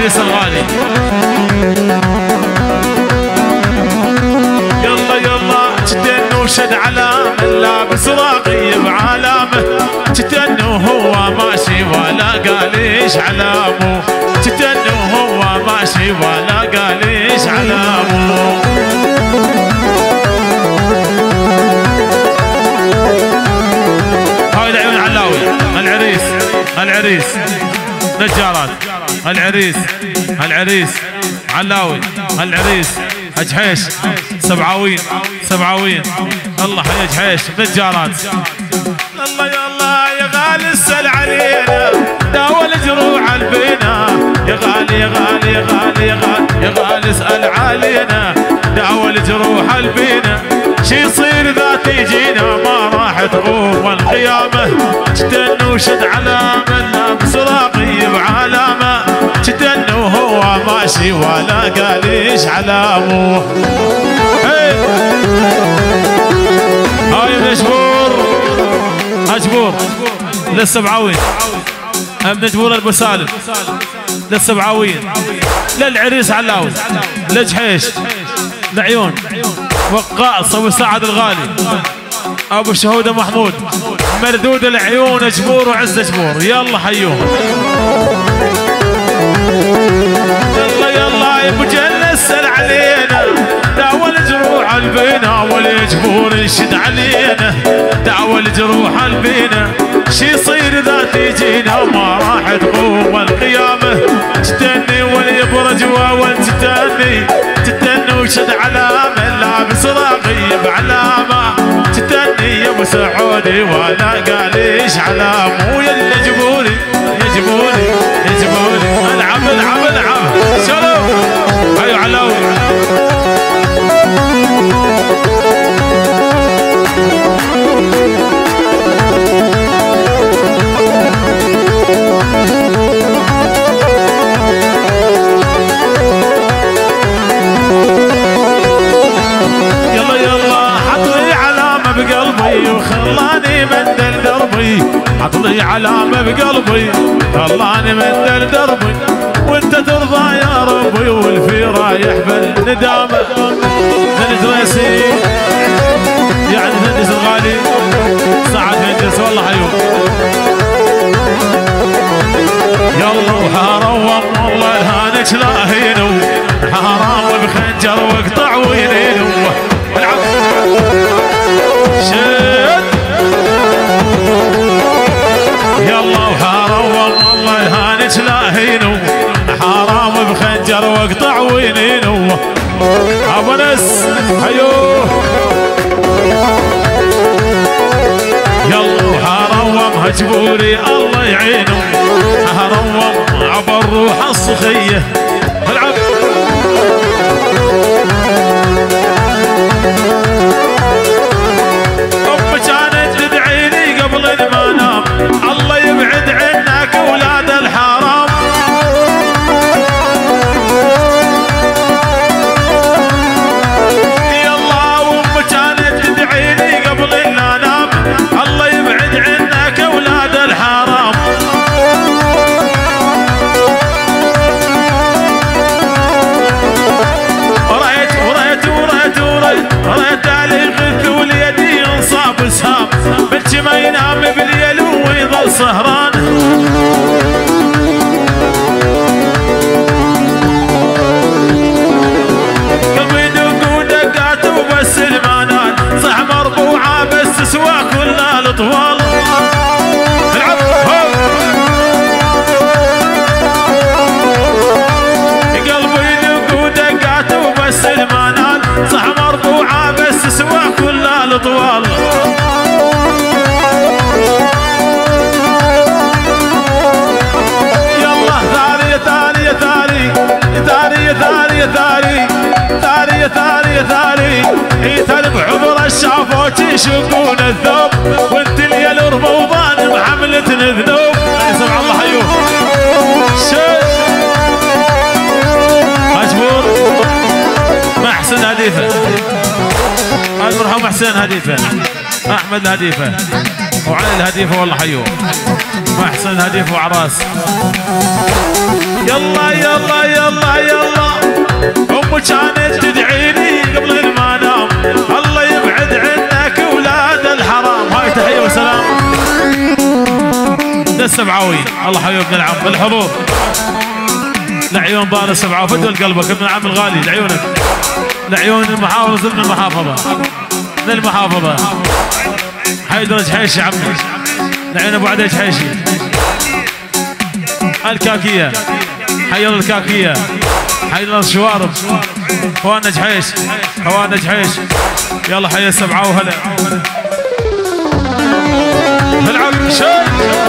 العريس الغالي. يلا يلا جتن وشد علامه لابس راقي بعلامه، جتن وهو ماشي ولا قال ايش علامه، جتن وهو ماشي ولا قال ايش علامه. هاي العيون علاوي، العريس العريس نجارات، العريس العريس علاوي، العريس اجحيش سبعاوين سبعاوين. الله يا اجحيش نجارات. الله يلا يا غالي اسال علينا داول جروح البينا، يا غالي يا غالي يا غالي يا غالي يا غالي اسال علينا داول جروح البينا، شي يصير ذا تيجينا ما راح تقوم القيامه، جتن وشد علامه لابس راقي بعلامه، جتن وهو ماشي ولا قال ايش علامه. هاي مجبور مجبور للسبعاوين، ابن جبور ابو سالم للسبعاوين، للعريس علاوي، لجحيش، لعيون وقاص ابو سعد الغالي، ابو شهوده محمود، مردود العيون جبور وعز جبور. يلا حيوهم. يلا يلا يا ابو جنة اسال علينا داول جروح البينا، والجبور يشد علينا داول جروح البينا، شي يصير ذا تيجينا ما راح تقوم القيامه، تتني واليبرج والتتني، تتني وشد علامه لابس راقي بعلامه، تتني يا ابو سعودي ولا قال ايش علامه. يلا جبوري يا جبوري يا جبوري، العب العب العب شلو. ايوه علاوي. وخلاني من دربي، حط لي علامه بقلبي خلاني من دربي، وانت ترضى يا ربي والفي رايح بالندامه. فندس ريسي يعني فندس الغالي سعد فندس والله حيوم. يلا وحاروم والله الهانك لا هينو، حرام بخنجر واقطع وينينو. يلا وحاروم والله الهانك لا هينو، حرام بخنجر واقطع وينينو. ابو نس ايوه. يلا وحاروم هجبوري الله يعينه، حاروم عبر الروح الصخيه. العب كانت تدعيني قبل ما انام، الله يبعد عنك اولاد الحرام. يلا وام كانت تدعيني قبل لا انام، الله يبعد عنك اولاد الحرام. وريت وريت وريت وريت وريت علي غث واليدي انصاب سهام، بنتي ما ينام بالليل ويظل سهران. قلبي يدق ودقات وبس المانات، صح مربوعه بس سوا كل الاطوال. العب قلبي يدق ودقات وبس المانات، صح مربوعه بس سوا كل الاطوال. يلا ثاني ثاني ثاني ثاني ثاني ثاني ثاني ثاني ثاني، يثل بعبر الشافوت يشقون الثوب، وانت اللي الرموضان بحملة الذنوب. سمع الله حيوه. مجبور محسن هديفه، المرحوم حسين هديفه، احمد هديفه، وعلي الهديفه والله حيوه، محسن هديفه وعراس. يلا يلا يلا يلا أمي كانت تدعيني قبل ما انام الله يبعد عنك اولاد الحرام. هاي تحيه وسلام للسبعاوي الله حبيبنا العم بالحضور لعيون بار السبعاوي فدوا قلبك ابن العم الغالي لعيونك لعيون المحافظه من المحافظه من المحافظه حيدر جحيشي عمي لعيون ابو عدي جحيشي الكاكيه حي الله الكاكيه حي الله الشوارب اخواننا جحيش اخواننا جحيش يلا حي السبعاوي هلا العب شيء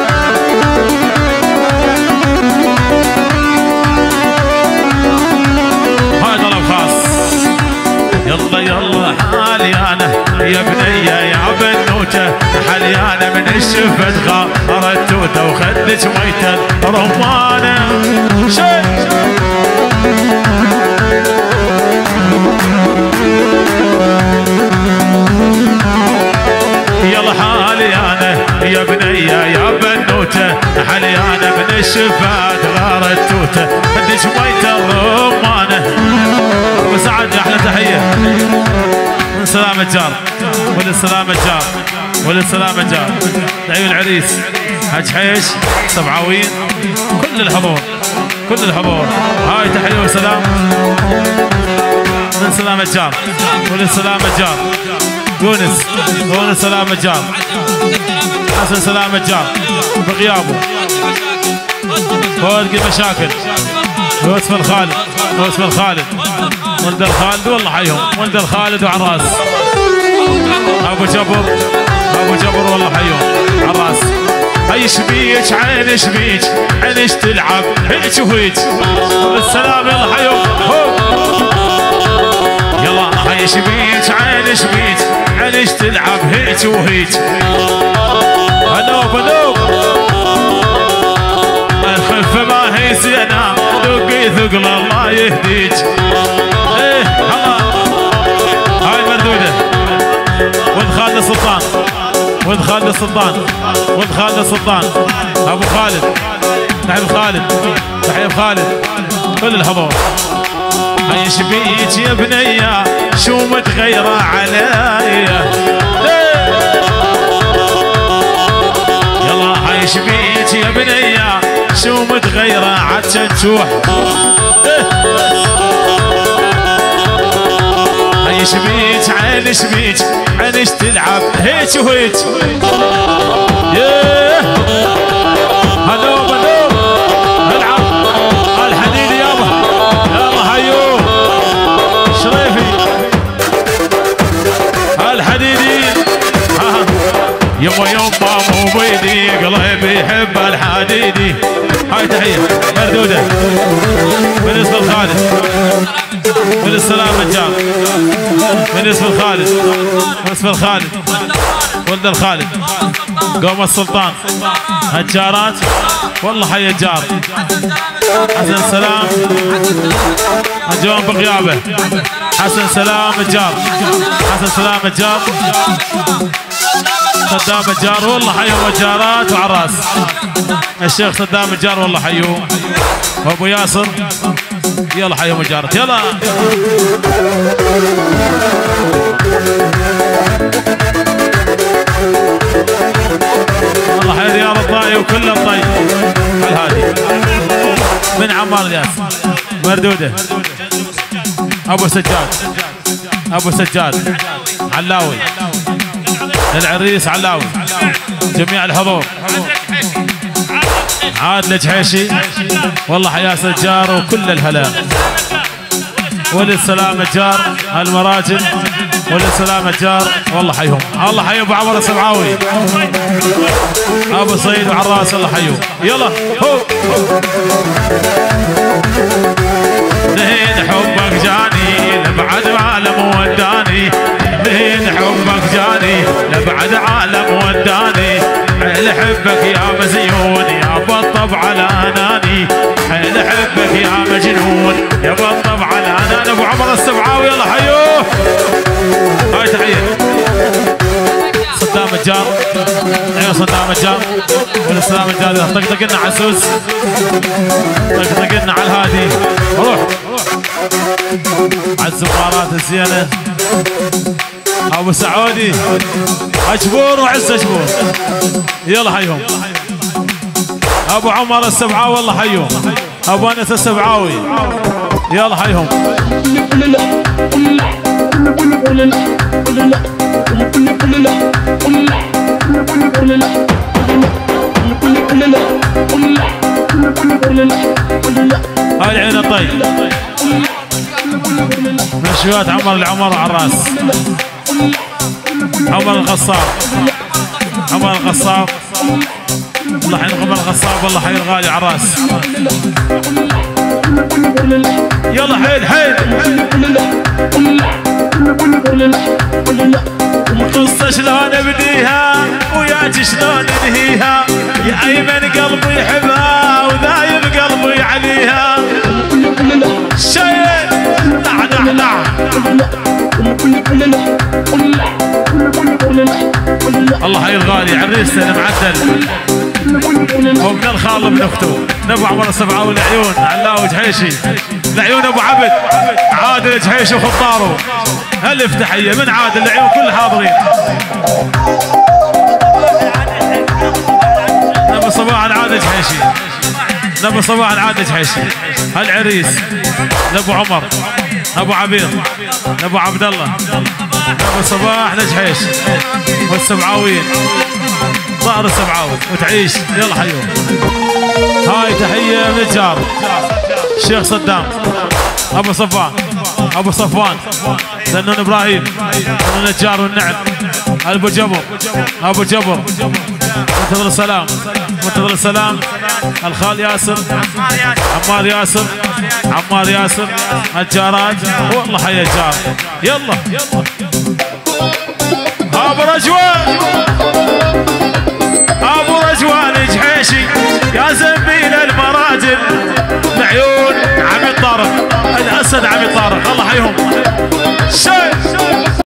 هاي طلب خاص يلا يلا حالي انا يا بنيه يا بنوته حالي انا من الشفت غارت توته وخدت ميته رمانه شيء يلا حالي انا يا بنيه يا بنوته حالي انا من الشفات غارت توته خدت ميته رمانه. وسعد احلى تحيه من سلام الجار وللسلام الجار وللسلام الجار لعيون العريس حج حيش سبعاوين كل الحضور كل الحضور. هاي تحيه وسلام من سلام الجار وللسلام الجار يونس يونس سلام الجار حسن سلام الجار بغيابه فوق المشاكل يوسف الخالد يوسف الخالد ولد الخالد والله حيهم ولد الخالد وعراس ابو جبر ابو جبر والله حيهم عراس. هي شبيك عين شبيك عينش تلعب هيك وهيك بالسلام يلا حيهم يلا هي شبيك عين شبيك عينش تلعب هيك وهيك انوب انوب الخفه ما هي زينه دقي ثقل الله يهديك. ايه الله هاي مردوده ولد خالد السلطان ولد خالد السلطان ولد خالد السلطان ابو خالد تحية خالد تحية خالد كل الحضور. هاي شبيك يا بنيه شو متغيره عليا يلا هاي شبيك يا بنيه شو متغيره عالتنتوح هاي شبيك عين شبيك عينش تلعب هيك وهيك ياه هلوب هلوب العب الحديد يابا يلا هيو شريفي الحديدين يما يما مو بيدي قلبي يحب الحديدي. هاي تحيه مردوده بالنسبه لخالد من السلام الجار بالنسبه لخالد بالنسبه لخالد ولد الخالد قوم السلطان الجارات والله حي الجار حسن سلام الجوان بغيابه حسن سلام الجار حسن سلام الجار صدام الجار والله حيهم الجارات وعراس الشيخ صدام الجار والله حيوم وابو ياسر يلا حيهم الجارات يلا والله حي رياض الطائي وكل الطي الهادي من عمار الياس مردوده ابو سجاد ابو سجاد علاوي العريس علاوي جميع الحضور عادل جحيشي والله حيا سجار وكل الهلا وللسلام الجار المراجل وللسلام الجار والله حيهم الله حي ابو عمر السبعاوي ابو سيد وعراس الله حيهم يلا هو لين حبك جاني لبعد عالم وداني لين حبك جاني لبعد عالم وداني حيل حبك يا مزيون يا بطب على اناني حيل حبك يا مجنون يا بطب على اناني ابو عمر السبعاوي يلا حيوه هاي تحيه صدام الجار العين صدام الجار والسلام الجار. طقطق لنا عسوس، طقطق لنا على الهادي. روح على الزمارات الزينه. ابو سعودي اجبور وعز اجبور. يلا حيهم. ابو عمر السبعاوي والله حيهم. ابو انس السبعاوي يلا حيهم. هاي العين الطيب مشويات عمر العمر على الراس. عمر الغصاب، عمر الغصاب الله حي عمر الغصاب والله حي الغالي على الراس. يلا حيل حيل. قصة شلون ابديها وياك شلون انهيها، يا ايمن قلبي يحبها وذايب قلبي عليها. شيء نع نع نع. الله حي الغالي عريسنا المعدل ومن الخال ابن اخته نبو عمر السبعاوي العيون علاوي جحيشي. العيون ابو عبد عادل جحيشي وخطاره. الف تحيه من عادل العيون كل حاضرين. نبو صباح عادل جحيشي، نبو صباح عادل جحيشي. العريس نبو عمر، ابو عبيد، ابو عبد الله، ابو صباح نجحيش والسبعاويين. ظهر السبعاوي وتعيش. يلا حيوم. هاي تحيه من الجار الشيخ صدام، ابو صفوان، ابو صفوان، سنون ابراهيم، سنون الجار والنعم، ابو جبر، ابو جبر. منتظر السلام، منتظر السلام. الخال ياسر، عمار ياسر، عمار ياسر. الجارات والله حي الجار. يلا ابو رجوان، ابو رجوان جحيشي يا زنبيل المراجل. العيون عمي طارق الاسد، عمي طارق الله حيهم.